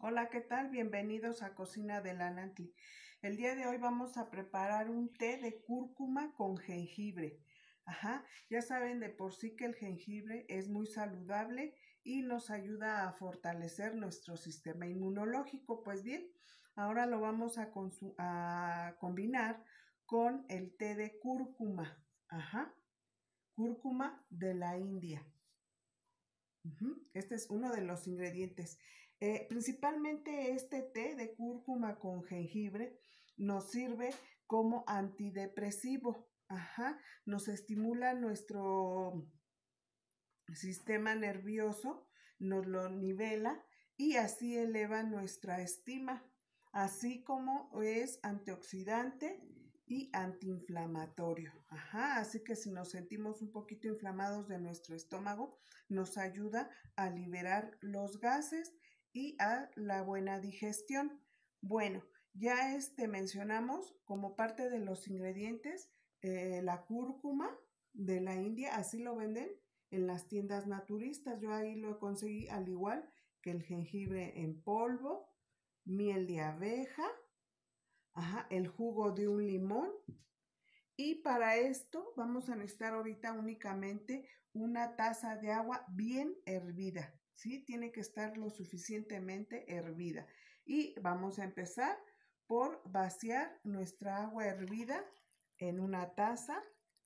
Hola, ¿qué tal? Bienvenidos a Cocina de la Nantli. El día de hoy vamos a preparar un té de cúrcuma con jengibre. Ya saben de por sí que el jengibre es muy saludable y nos ayuda a fortalecer nuestro sistema inmunológico. Pues bien, ahora lo vamos a combinar con el té de cúrcuma. Cúrcuma de la India. Este es uno de los ingredientes. Principalmente este té de cúrcuma con jengibre nos sirve como antidepresivo. Nos estimula nuestro sistema nervioso, nos lo nivela y así eleva nuestra estima, así como es antioxidante y antiinflamatorio. Así que si nos sentimos un poquito inflamados de nuestro estómago, nos ayuda a liberar los gases y a la buena digestión. Bueno, ya mencionamos como parte de los ingredientes la cúrcuma de la India, así lo venden en las tiendas naturistas. Yo ahí lo conseguí, al igual que el jengibre en polvo, miel de abeja, el jugo de un limón. Y para esto vamos a necesitar ahorita únicamente una taza de agua bien hervida, ¿sí? Tiene que estar lo suficientemente hervida. Y vamos a empezar por vaciar nuestra agua hervida en una taza.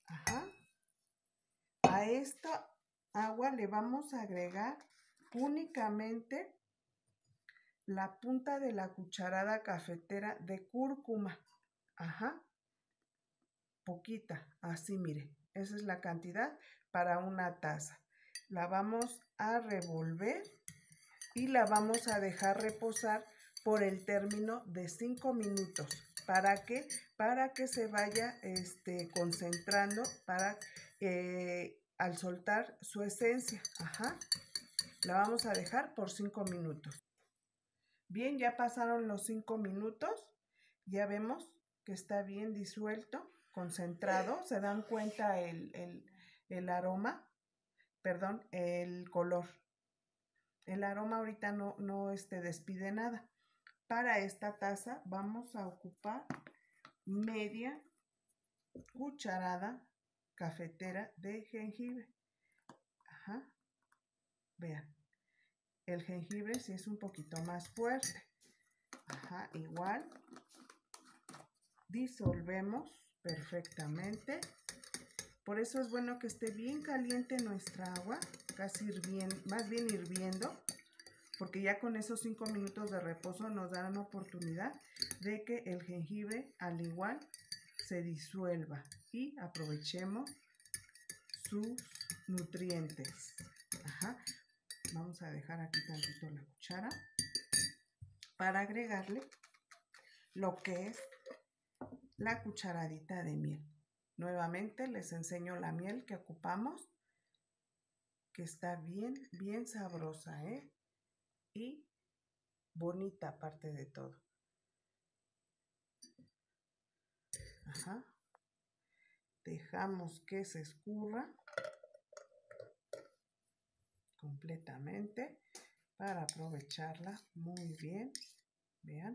A esta agua le vamos a agregar únicamente la punta de la cucharada cafetera de cúrcuma. Poquita, así mire, esa es la cantidad para una taza. La vamos a revolver y la vamos a dejar reposar por el término de 5 minutos. ¿Para qué? Para que se vaya concentrando, al soltar su esencia. La vamos a dejar por 5 minutos. Bien, ya pasaron los 5 minutos. Ya vemos que está bien disuelto, concentrado. ¿Se dan cuenta el aroma? Perdón, el color. El aroma ahorita no despide nada. Para esta taza vamos a ocupar media cucharada cafetera de jengibre. Vean, el jengibre sí es un poquito más fuerte. Igual disolvemos perfectamente. Por eso es bueno que esté bien caliente nuestra agua, casi hirviendo, más bien hirviendo, porque ya con esos 5 minutos de reposo nos dan oportunidad de que el jengibre al igual se disuelva y aprovechemos sus nutrientes. Vamos a dejar aquí tantito la cuchara para agregarle lo que es la cucharadita de miel. Nuevamente les enseño la miel que ocupamos, que está bien sabrosa, y bonita aparte de todo. Dejamos que se escurra completamente para aprovecharla muy bien. Vean.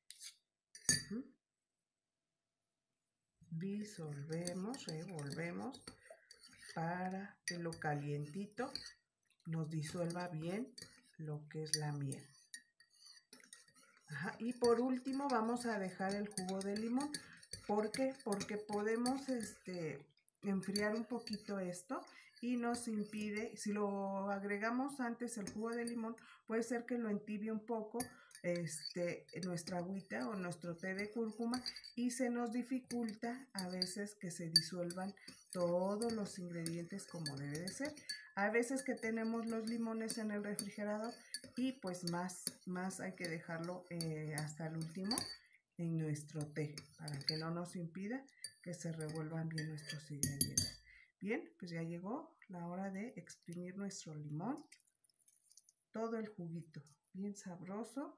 Disolvemos, revolvemos para que lo calientito nos disuelva bien lo que es la miel. Y por último vamos a dejar el jugo de limón. ¿Por qué? Porque podemos enfriar un poquito esto y nos impide, si lo agregamos antes el jugo de limón, puede ser que lo entibie un poco nuestra agüita o nuestro té de cúrcuma y se nos dificulta a veces que se disuelvan todos los ingredientes como debe de ser. A veces que tenemos los limones en el refrigerador y pues más hay que dejarlo hasta el último en nuestro té para que no nos impida que se revuelvan bien nuestros ingredientes. Bien, pues ya llegó la hora de exprimir nuestro limón, todo el juguito bien sabroso.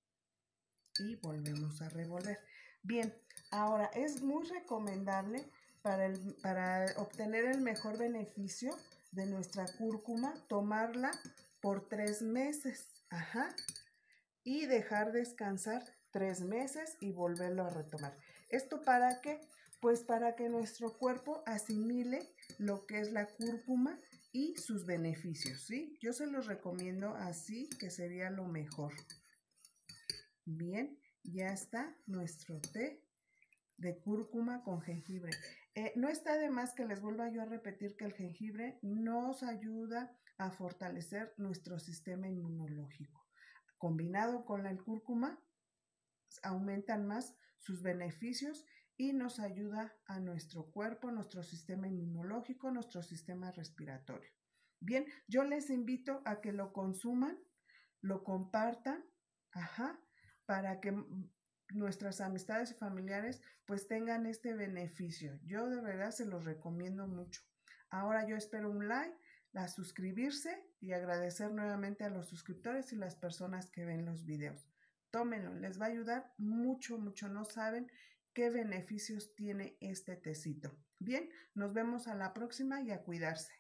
Y volvemos a revolver. Bien, ahora es muy recomendable para obtener el mejor beneficio de nuestra cúrcuma, tomarla por 3 meses. Ajá. Y dejar descansar 3 meses y volverlo a retomar. ¿Esto para qué? Pues para que nuestro cuerpo asimile lo que es la cúrcuma y sus beneficios, ¿sí? Yo se los recomiendo así, que sería lo mejor. Bien, ya está nuestro té de cúrcuma con jengibre. No está de más que les vuelva yo a repetir que el jengibre nos ayuda a fortalecer nuestro sistema inmunológico. Combinado con la cúrcuma, aumentan más sus beneficios y nos ayuda a nuestro cuerpo, nuestro sistema inmunológico, nuestro sistema respiratorio. Bien, yo les invito a que lo consuman, lo compartan, para que nuestras amistades y familiares pues tengan este beneficio. Yo de verdad se los recomiendo mucho. Ahora yo espero un like, a suscribirse y agradecer nuevamente a los suscriptores y las personas que ven los videos. Tómenlo, les va a ayudar mucho, mucho. No saben qué beneficios tiene este tecito. Bien, nos vemos a la próxima y a cuidarse.